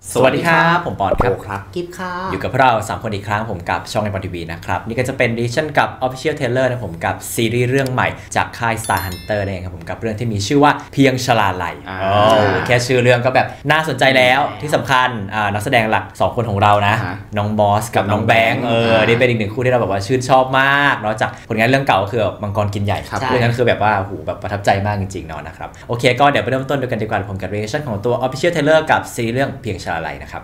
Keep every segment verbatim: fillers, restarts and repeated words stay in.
สวัสดีครับผมปอนครับกิฟค่ะอยู่กับเราสามคนอีกครั้งผมกับช่องในปอนทีวีนะครับนี่ก็จะเป็นดิชั่นกับ Official Trailer นะผมกับซีรีส์เรื่องใหม่จากค่าย Star Hunter นั่นเองครับผมกับเรื่องที่มีชื่อว่าเพียงชลาลัยแค่ชื่อเรื่องก็แบบน่าสนใจแล้วที่สำคัญนักแสดงหลักสองคนของเรานะน้องบอสกับน้องแบงค์เออนี่เป็นอีกหนึ่งคู่ที่เราแบบว่าชื่นชอบมากนอกจากผลงานเรื่องเก่าก็คือมังกรกินใหญ่เรื่องนั้นคือแบบว่าหูแบบประทับใจมากจริงๆเนาะนะครับโอเคก็เดี๋ยวไปเริ่มต้นดูกันดีกว่าผมกับ reaction ของตัว Official Trailer กับซีรีส์เรื่องเพียงชลาลัยนะครับ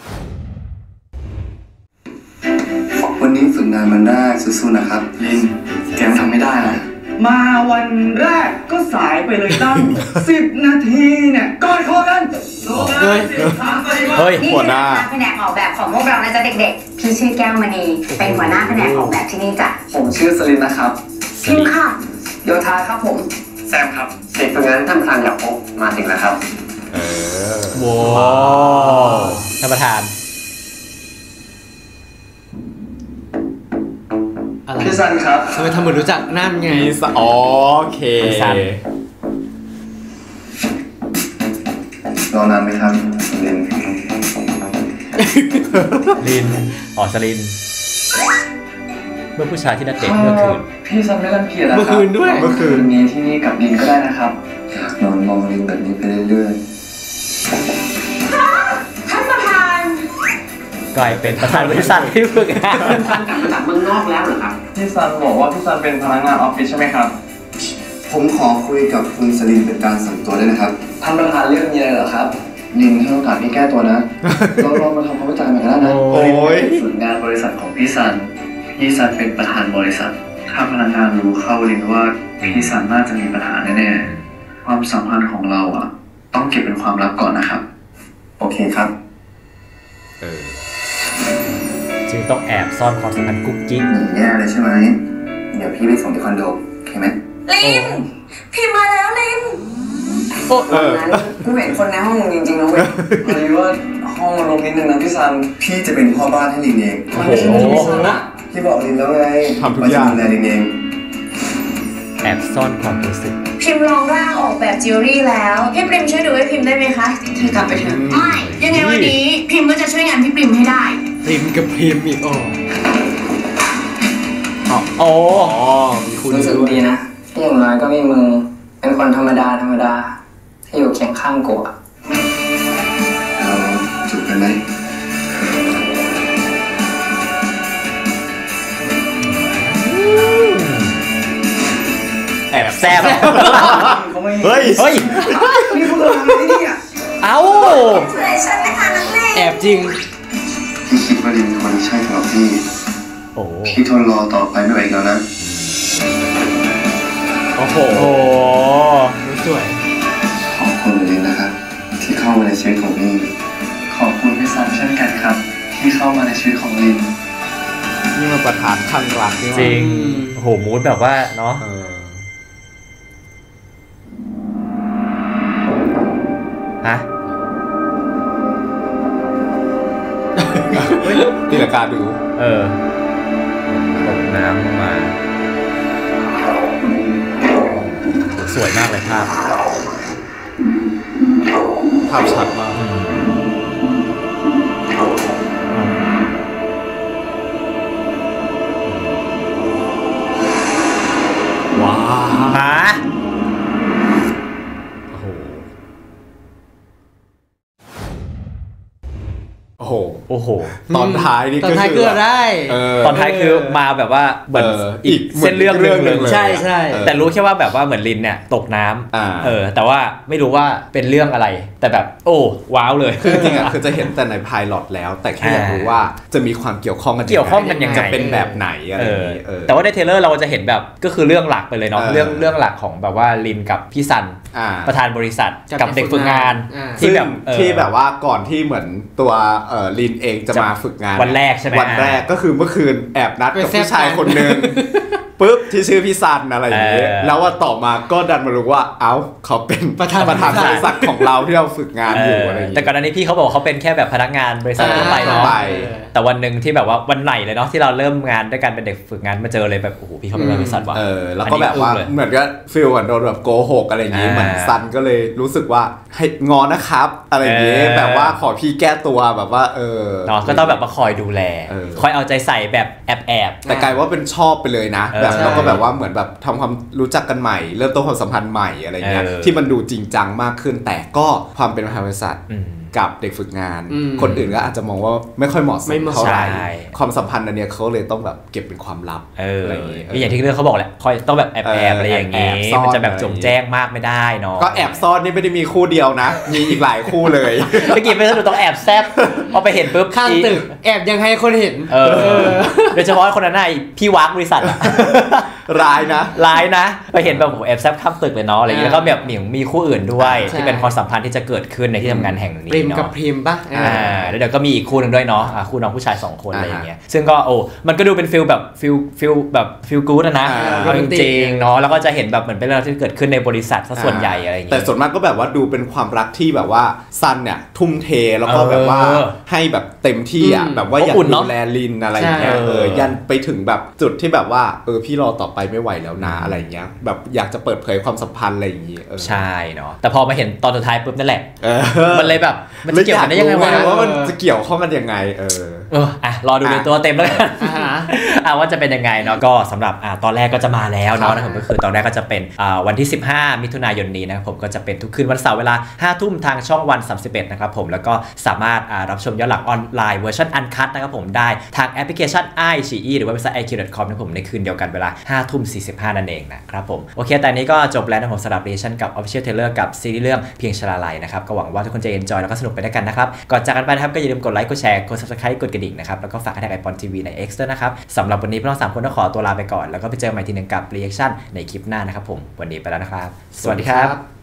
วันนี้ฝึกงานมันได้สู้ๆนะครับลินแกทำไม่ได้นะมาวันแรกก็สายไปเลยตั้ง สิบนาทีเนี่ยก่อนเข้ากันเฮ้ยเฮ้ยหัวหน้าแผนกออกแบบของพวกเรานะจ๊ะเด็กๆพี่ชื่อแก้วมณีเป็นหัวหน้าแผนกออกแบบที่นี่จ้ะผมชื่อสลินนะครับพิมค่ะโยธาครับผมแซมครับเด็กฝึกงานท่านประธานอยากพบมาถึงแล้วครับเออว้าวท่านประธานพี่ซันครับทำไมทำเหมือนรู้จักนั่นไงพี่ซันโอเคซันรอนานไหมครับลินลินอ๋อสลินเมื่อผู้ชายที่นัดเดทเมื่อคืนพี่ซันไม่รังเกียจนะเมื่อคืนด้วยเมื่อคืนนี้ที่นี่กับลินก็ได้นะครับอยากนอนมองลินแบบนี้ไปเรื่อยๆท่านประธานกลายเป็นประธานบริษัทที่ฝึกงานจากเมืองนอกแล้วเหรอครับพี่ซันบอกว่าพี่ซันเป็นพนักงานออฟฟิศใช่ไหมครับผมขอคุยกับคุณสลินเป็นการส่วนตัวได้นะครับท่านประธานเรื่องมีอะไรเหรอครับลินให้โอกาสพี่แก้ตัวนะเราลองมาทำความเข้าใจใหม่กันแล้วนะโอ้ยฝึกงานบริษัทของพี่ซันพี่ซันเป็นประธานบริษัทถ้าพนักงานรู้เข้าลินว่าพี่ซันน่าจะมีปัญหาแน่ๆความสัมพันธ์ของเราอ่ะต้องเก็บเป็นความลับก่อนนะครับโอเคครับเออจึงต้องแอบซ่อนความสัมพันธ์กุ๊กกิ๊กหนีแย่เลยใช่ไหมเดี๋ยวพี่ไปส่งที่คอนโดโอเคไหมลินพี่มาแล้วลินโอ้เออกูเห็นคนในห้องมึงจริงๆนะเว้ยพอดีว่าห้องมันรกนิดนึงนะพี่ซันพี่จะเป็นพ่อบ้านให้ลินเองมันไม่ใช่พี่ซันอะพี่บอกลินแล้วไงทำทุกอย่างเลยลินเองแอบซ่อนความรู้สึกพิมพ์ลองร่างออกแบบจิวเวลรี่แล้วพี่ปริมช่วยดูให้พิมพ์ได้ไหมคะเธอกลับไปเถอะไม่ยังไงวันนี้พิมพ์ก็จะช่วยงานพี่ปริมให้ได้ปริมกับพิมอีกอ๋อโอ้รู้สึกดีนะที่อย่างน้อยก็มีมึงเป็นคนธรรมดาธรรมดาที่อยู่เคียงข้างกูอะเราจูบกันไหมแอบแซ่บเฮ้ยเฮ้ยนี่พวกเราทำอะไรเนี่ยเอ้าแอบจริงพี่คิดว่าลินคนใช่สำหรับพี่โอ้พี่ทนรอต่อไปไม่ไหวแล้วนะโอ้โหสวยขอบคุณลินนะครับที่เข้ามาในชีวิตของพี่ขอบคุณพี่ซันเช่นกันครับที่เข้ามาในชีวิตของลินนี่มาประทานข้างรักจริงโอ้โหมูดแบบว่าเนาะฮะที่ละการดูเออตกน้ำลงมาสวยมากเลยภาพภาพชัดมากว้าวฮะโอ้โหโอ้โหตอนท้ายนี่ก็คือได้ตอนท้ายคือมาแบบว่าเหมือนอีกเส้นเรื่องเรื่องนึงใช่ใช่แต่รู้แค่ว่าแบบว่าเหมือนลินเนี่ยตกน้ำเออแต่ว่าไม่รู้ว่าเป็นเรื่องอะไรแต่แบบโอ้ว้าวเลยคือจริงอ่ะคือจะเห็นแต่ในไพลอตแล้วแต่แค่อยากรู้ว่าจะมีความเกี่ยวข้องกันเกี่ยวข้องกันยังไงจะเป็นแบบไหนอะไรแต่ว่าในเทรลเลอร์เราจะเห็นแบบก็คือเรื่องหลักไปเลยเนาะเรื่องเรื่องหลักของแบบว่าลินกับพี่ซันประธานบริษัทกับเด็กฝึกงานที่แบบที่แบบว่าก่อนที่เหมือนตัวลินเองจะมาฝึกงานวันแรกใช่ไหมวันแรกก็คือเมื่อคืนแอบนัดกับผู้ชายคนนึงปุ๊บที่ชื่อพี่ซันอะไรอย่างเงี้ยแล้วว่าต่อมาก็ดันมารู้ว่าเอ้าเขาเป็นประธานประธานบริษัทของเราที่เราฝึกงานอยู่อะไรอย่างเงี้ยแต่ก่อนหน้านี้พี่เขาบอกเขาเป็นแค่แบบพนักงานบริษัททั่วไปเนาะแต่วันหนึ่งที่แบบว่าวันไหนเลยเนาะที่เราเริ่มงานด้วยกันเป็นเด็กฝึกงานมาเจอเลยแบบโอ้โหพี่เขาเป็นบริษัทว่ะเออแล้วก็แบบว่าเหมือนกับฟีลเหมือนโดนแบบโกหกอะไรอย่างงี้เหมือนซันก็เลยรู้สึกว่าให้งอนะครับอะไรอย่างงี้แบบว่าขอพี่แก้ตัวแบบว่าเออเนาะก็ต้องแบบมาคอยดูแลคอยเอาใจใส่แบบแอบแอบแต่กลายว่าเป็นชอบไปเลยนะแบบแล้วก็แบบว่าเหมือนแบบทำความรู้จักกันใหม่เริ่มต้นความสัมพันธ์ใหม่อะไรเงี้ยที่มันดูจริงจังมากขึ้นแต่ก็ความเป็นมหาบริษัทกับเด็กฝึกงานคนอื่นก็อาจจะมองว่าไม่ค่อยเหมาะสมเท่าไหร่ความสัมพันธ์อันเนี้ยเขาเลยต้องแบบเก็บเป็นความลับอะไรอย่างเงี้ยอย่างที่เรื่องเขาบอกแหละคอยต้องแบบแอบแอบอะไรอย่างเงี้ยมันจะแบบจงแจ้งมากไม่ได้เนาะก็แอบซ่อนนี่ไม่ได้มีคู่เดียวนะมีอีกหลายคู่เลยเมื่อกี้ไม่ต้องต้องแอบแซบพอไปเห็นปุ๊บข้างตึกแอบยังให้คนเห็นเออโดยเฉพาะคนนั้นน่ะพี่วักบริษัทร้ายนะร้ายนะไปเห็นแบบโหแอบแซบข้ามตึกเลยเนาะอะไรอย่างเงี้ยแล้วก็แบบมีมีคู่อื่นด้วยที่เป็นความสัมพันธ์ที่จะเกิดขึ้นในที่ทำงานแห่งนี้เนาะกับพริมป่ะอ่าแล้วเดี๋ยวก็มีอีกคู่นึงด้วยเนาะคู่น้องผู้ชายสองคนอะไรอย่างเงี้ยซึ่งก็โอ้มันก็ดูเป็นฟิลแบบฟิลฟิลแบบฟิลกู๊ดนะเอาจริงๆเนาะแล้วก็จะเห็นแบบเหมือนเป็นเรื่องที่เกิดขึ้นในบริษัทซะส่วนใหญ่อะไรอย่างเงี้ยแต่ส่วนมากก็แบบว่าดูเป็นความรักที่แบบว่าซันเนี่ยทุ่มเทแล้วก็แบบว่าให้แบบเต็มที่อ่ะแบบว่าอยากดูแลลินอะไรอย่างเงี้ยเออยันไปถึงแบบจุดที่แบบว่าเออพี่รอต่อไปไม่ไหวแล้วนะอะไรอย่างเงี้ยแบบอยากจะเปิดเผยความสัมพันธ์อะไรอย่างเงี้ยใช่เนาะแต่พอมาเห็นตอนสุดท้ายปุ๊บนั่นแหละมันเลยแบบมันจะเกี่ยวกันได้ยังไงวะว่ามันจะเกี่ยวข้องกันยังไงเออเอออ่ะรอดูในตัวเต็มแล้วกันอ่ะว่าจะเป็นยังไงเนาะก็สำหรับอ่าตอนแรกก็จะมาแล้วเนาะนะครับก็คือตอนแรกก็จะเป็นอ่าวันที่สิบห้ามิถุนายนนี้นะครับผมก็จะเป็นทุกคืนวันเสาร์เวลาห้าทุ่มทางช่องวันสามสิบเอ็ดนะครับผมแล้วก็สามารถอ่ารับชมย้อนหลังออนไลน์เวอร์ชันอันคัทนะครับผมได้ทางแอปพลิเคชัน ไอ ซี อี หรือว่าเว็บไซต์ ไอ คิว ดอท คอม นะครับผมในคืนเดียวกันเวลาห้าทุ่มสี่สิบห้านั่นเองนะครับผมโอเคแต่นี้ก็จบแล้วนะผมสำหรับ reaction กับ Official Trailer กับซีรีส์เรื่องเพียงชลาลัยนะครับก็หวังว่าทุกคนจะ enjoy แล้วก็สนุกไปด้วยกันนะครับก่อนจากกันไปนะครับก็อย่าลืมกดไลค์กดแชร์กด Subscribe กดกระดิ่งนะครับแล้วก็ฝากให้ทาง ไอ ปอน ที วี ใน X ด้วยนะครับสำหรับวันนี้พวกเราสามคนต้องขอตัวลาไปก่อนแล้วก็ไปเจอกันใหม่ทีนึงกับ reaction ในคลิปหน้านะครับผมวันนี้ไปแล้วนะครับสวัสดีครับ